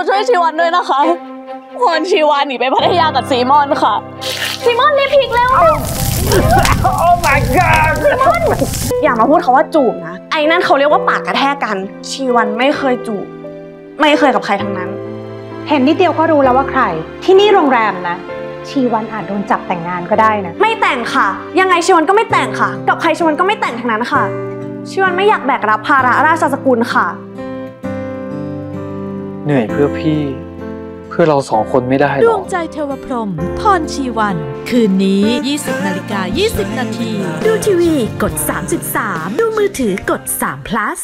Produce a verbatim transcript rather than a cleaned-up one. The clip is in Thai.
ช่วยชีวันด้วยนะคะคนชีวันหนีไปพัทยากับซีมอนค่ะซีมอนรีบพลิกเร็วโอ้ my god ซีมอนอย่ามาพูดคำว่าจูบนะไอ้นั่นเขาเรียกว่าปากกระแทกกันชีวันไม่เคยจูบไม่เคยกับใครทั้งนั้นเห็นนิดเดียวก็รู้แล้วว่าใครที่นี่โรงแรมนะชีวันอาจโดนจับแต่งงานก็ได้นะไม่แต่งค่ะยังไงชีวันก็ไม่แต่งค่ะกับใครชีวันก็ไม่แต่งทั้งนั้นค่ะชีวันไม่อยากแบกรับภาระราชสกุลค่ะเหนื่อยเพื่อพี่เพื่อเราสองคนไม่ได้หรอดวงใจเทวพรหมพรชีวัน คืนนี้ ยี่สิบนาฬิกายี่สิบนาทีดูทีวีกดสามสิบสามดูมือถือกดสาม plus